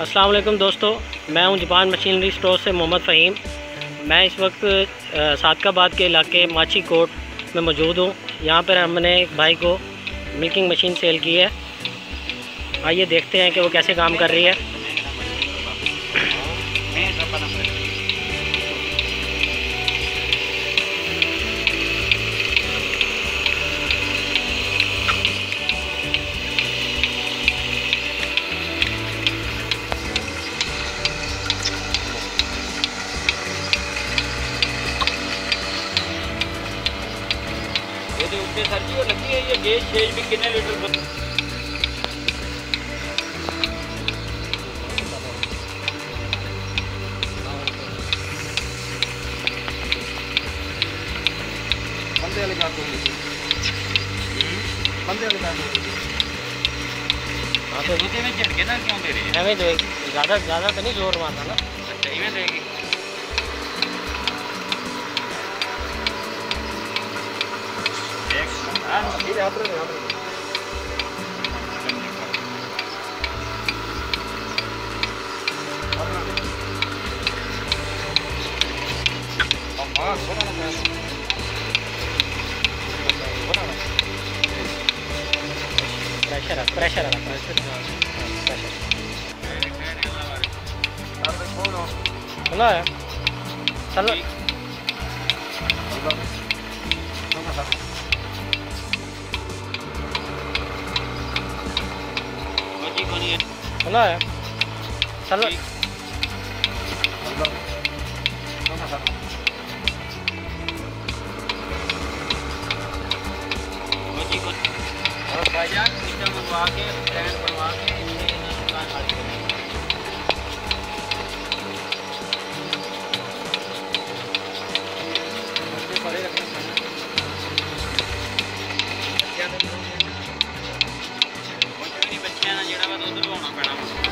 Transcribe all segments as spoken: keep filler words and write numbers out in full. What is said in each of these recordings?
السلام علیکم دوستو، میں ہوں جاپان مشینری اسٹور سے محمد فہیم۔ میں اس وقت صادق آباد کے علاقے ماچی کوٹ میں موجود ہوں۔ یہاں پر ہم نے ایک بھائی کو ملکنگ مشین سیل کی ہے، آئیے دیکھتے ہیں کہ وہ کیسے کام کر رہی ہے۔ سر جی وہ لگی ہے، یہ گیج شیج بھی کتنے لیٹر بندے والے کام بندے والے کام میں جھٹکے نہ کیوں دے رہی ہے؟ ایویں دے گی، زیادہ زیادہ تو نہیں زور مارتا نا، اچھا ایویں دے گی۔ پریشر ہے پریشر ہے کھلا ہے چلو کھلا ہے چلو بھائی جان سسٹم منگوا کے اسٹینڈ بنوا کے دکان خالی کریں گے۔ بچے نا جڑا وا دودھ لوانا پینا۔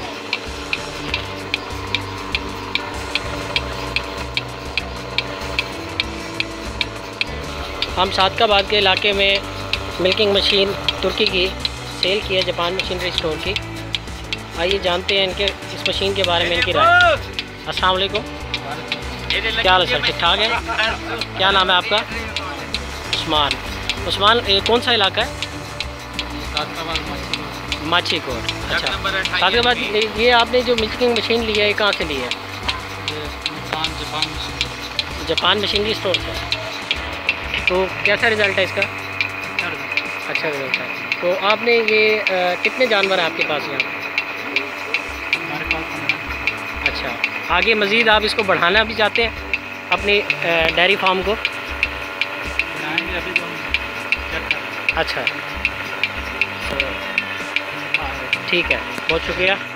ہم صادق آباد کے علاقے میں ملکنگ مشین ترکی کی سیل کی ہے، جاپان مشینری اسٹور کی۔ آئیے جانتے ہیں ان کے اس مشین کے بارے میں ان کی رائے۔ السلام علیکم، کیا حال ہے سر؟ ٹھیک ٹھاک ہے؟ کیا نام ہے آپ کا؟ عثمان۔ عثمان کون سا علاقہ ہے؟ ماچی کوٹ۔ اچھا، صادق آباد۔ یہ آپ نے جو ملکنگ مشین لی ہے یہ کہاں سے لی ہے؟ جاپان مشینری اسٹور سے۔ تو کیسا رزلٹ ہے اس کا؟ اچھا رزلٹ ہے۔ تو آپ نے یہ کتنے جانور ہیں آپ کے پاس یہاں؟ اچھا، آگے مزید آپ اس کو بڑھانا بھی چاہتے ہیں اپنی ڈیری فارم کو؟ اچھا ٹھیک ہے، بہت شکریہ۔